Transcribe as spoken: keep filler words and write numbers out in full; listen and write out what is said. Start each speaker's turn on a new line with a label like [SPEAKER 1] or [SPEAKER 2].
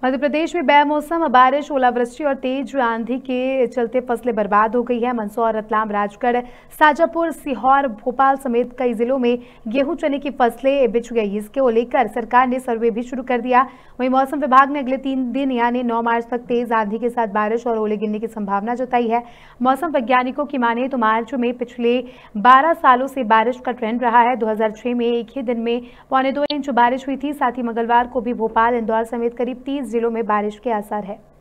[SPEAKER 1] मध्य प्रदेश में बेमौसम बारिश, ओलावृष्टि और तेज आंधी के चलते फसलें बर्बाद हो गई है। मंदसौर, रतलाम, राजगढ़, शाजापुर, सीहोर, भोपाल समेत कई जिलों में गेहूं, चने की फसलें बिछ गई। इसको लेकर सरकार ने सर्वे भी शुरू कर दिया। वहीं मौसम विभाग ने अगले तीन दिन यानी नौ मार्च तक तेज आंधी के साथ बारिश और ओले गिरने की संभावना जताई है। मौसम वैज्ञानिकों की माने तो मार्च में पिछले बारह सालों से बारिश का ट्रेंड रहा है। दो हजार छह में एक ही दिन में पौने दो इंच बारिश हुई थी। साथ ही मंगलवार को भी भोपाल, इंदौर समेत करीब तीस जिलों में बारिश के आसार है।